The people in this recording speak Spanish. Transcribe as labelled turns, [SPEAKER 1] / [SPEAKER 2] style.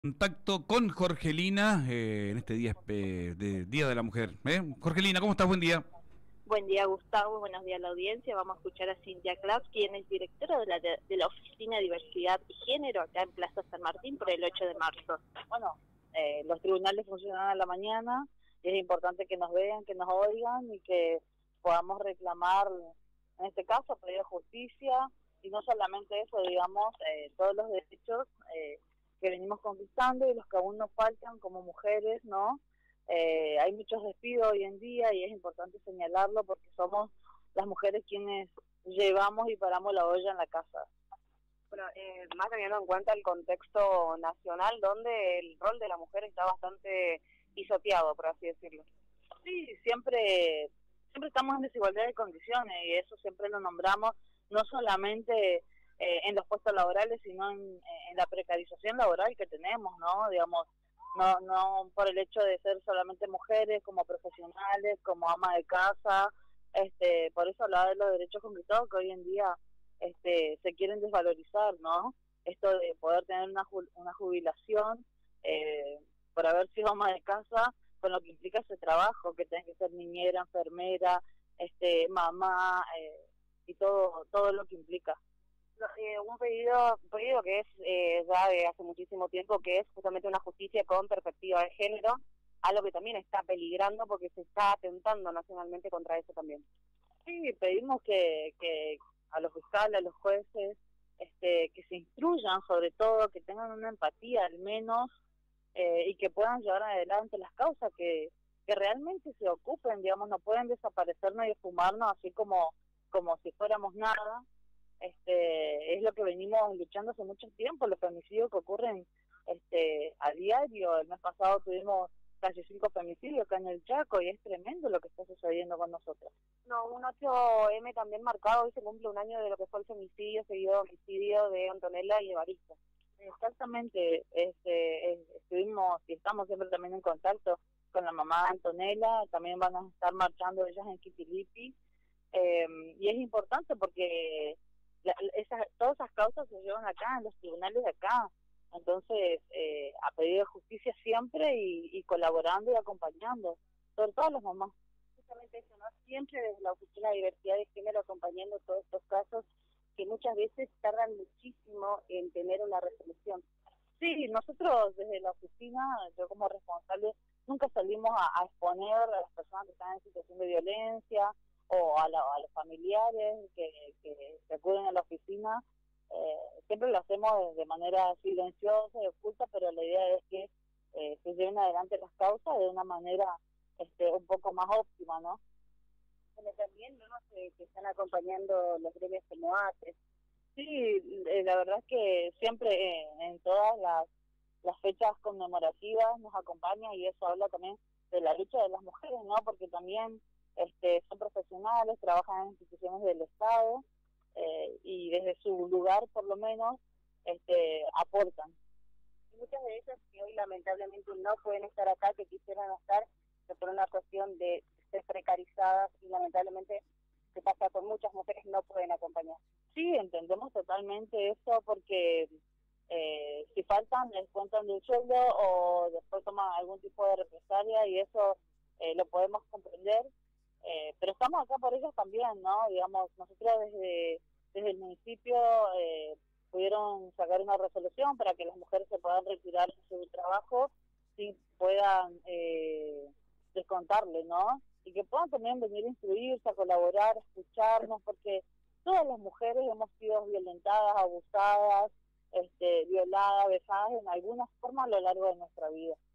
[SPEAKER 1] Contacto con Jorgelina en este día de Día de la Mujer. Jorgelina, ¿cómo estás? Buen día.
[SPEAKER 2] Buen día, Gustavo. Buenos días a la audiencia. Vamos a escuchar a Cintia Claps, quien es directora de la Oficina de Diversidad y Género acá en Plaza San Martín por el 8 de marzo.
[SPEAKER 3] Bueno, los tribunales funcionan a la mañana y es importante que nos vean, que nos oigan y que podamos reclamar, en este caso, pedir justicia y no solamente eso, digamos, todos los derechos que venimos conquistando y los que aún nos faltan como mujeres, ¿no? Hay muchos despidos hoy en día y es importante señalarlo porque somos las mujeres quienes llevamos y paramos la olla en la casa.
[SPEAKER 4] Bueno, más teniendo en cuenta el contexto nacional, donde el rol de la mujer está bastante pisoteado, por así decirlo.
[SPEAKER 3] Sí, siempre estamos en desigualdad de condiciones y eso siempre lo nombramos, no solamente en los puestos laborales, sino en la precarización laboral que tenemos, ¿no? Digamos, no por el hecho de ser solamente mujeres, como profesionales, como ama de casa, por eso hablaba de los derechos conquistados que hoy en día se quieren desvalorizar, ¿no? Esto de poder tener una jubilación por haber sido ama de casa, con lo que implica ese trabajo, que tenés que ser niñera, enfermera, mamá, y todo lo que implica.
[SPEAKER 4] Un pedido que es ya de hace muchísimo tiempo, que es justamente una justicia con perspectiva de género, algo que también está peligrando porque se está atentando nacionalmente contra eso también.
[SPEAKER 3] Sí, pedimos que a los fiscales, a los jueces, que se instruyan sobre todo, que tengan una empatía al menos, y que puedan llevar adelante las causas que realmente se ocupen, digamos, no pueden desaparecernos y esfumarnos así como si fuéramos nada. Es lo que venimos luchando hace mucho tiempo, los femicidios que ocurren a diario. El mes pasado tuvimos casi 5 femicidios acá en el Chaco y es tremendo lo que está sucediendo con nosotros.
[SPEAKER 4] No, un 8M también marcado, hoy se cumple un año de lo que fue el femicidio seguido de homicidio de Antonella y Evaristo.
[SPEAKER 3] Exactamente, estuvimos y estamos siempre también en contacto con la mamá de Antonella, también van a estar marchando ellas en Quitilipi, y es importante porque todas esas causas se llevan acá, en los tribunales de acá, entonces a pedir de justicia siempre y colaborando y acompañando, sobre todo a las mamás.
[SPEAKER 4] Justamente eso, ¿no? Siempre desde la Oficina de Diversidad de Género acompañando todos estos casos que muchas veces tardan muchísimo en tener una resolución.
[SPEAKER 3] Sí, nosotros desde la oficina, yo como responsable, nunca salimos a exponer a las personas que están en situación de violencia o a los familiares que acuden a la oficina. Siempre lo hacemos de manera silenciosa y oculta, pero la idea es que se lleven adelante las causas de una manera un poco más óptima, ¿no?
[SPEAKER 4] Bueno, también vemos que están acompañando los gremios como ATES.
[SPEAKER 3] Sí, la verdad es que siempre en todas las fechas conmemorativas nos acompaña y eso habla también de la lucha de las mujeres, ¿no? Porque también son profesionales, trabajan en instituciones del Estado y desde su lugar por lo menos aportan.
[SPEAKER 4] Y muchas de ellas que hoy lamentablemente no pueden estar acá, que quisieran estar, pero por una cuestión de ser precarizadas y lamentablemente se pasa con muchas mujeres no pueden acompañar.
[SPEAKER 3] Sí, entendemos totalmente eso porque si faltan les cuentan de un sueldo o después toman algún tipo de represalia y eso lo podemos comprender, pero estamos acá por ellos también, ¿no? Digamos, nosotros desde el municipio pudieron sacar una resolución para que las mujeres se puedan retirar de su trabajo si puedan descontarle, ¿no? Y que puedan también venir a instruirse, a colaborar, a escucharnos, porque todas las mujeres hemos sido violentadas, abusadas, violadas, vejadas en alguna forma a lo largo de nuestra vida.